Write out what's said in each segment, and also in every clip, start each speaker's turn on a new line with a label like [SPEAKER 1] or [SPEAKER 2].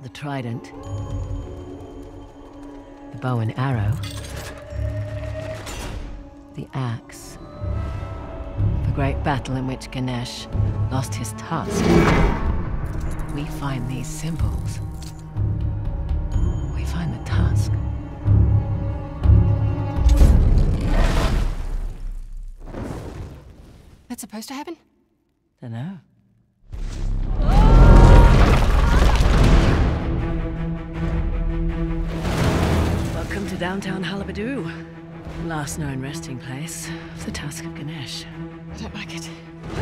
[SPEAKER 1] the trident, the bow and arrow, the axe, the great battle in which Ganesh lost his tusk, we find these symbols. We find the tusk.
[SPEAKER 2] That's supposed to happen?
[SPEAKER 1] Dunno. Welcome to downtown Halabadu. Last known resting place of the Tusk of Ganesh.
[SPEAKER 2] I don't like it.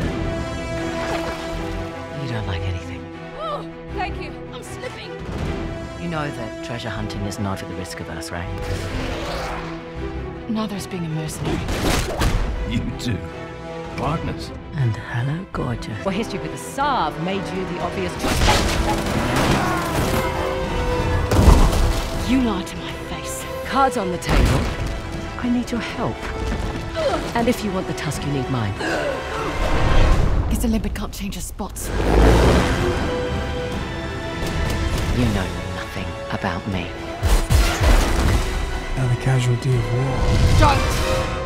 [SPEAKER 1] You don't like anything.
[SPEAKER 2] Oh, thank you. I'm slipping.
[SPEAKER 1] You know that treasure hunting is not at the risk of us, right?
[SPEAKER 2] Neither is being a mercenary.
[SPEAKER 3] You too. Partners.
[SPEAKER 1] And hello, gorgeous.
[SPEAKER 2] Well, history with the Sav made you the obvious choice. You lied to my face.
[SPEAKER 1] Cards on the table. I need your help. And if you want the tusk, you need mine.
[SPEAKER 2] Guess the limpet can't change his spots.
[SPEAKER 1] You know nothing about me.
[SPEAKER 4] Now the casualty of war.
[SPEAKER 2] Don't!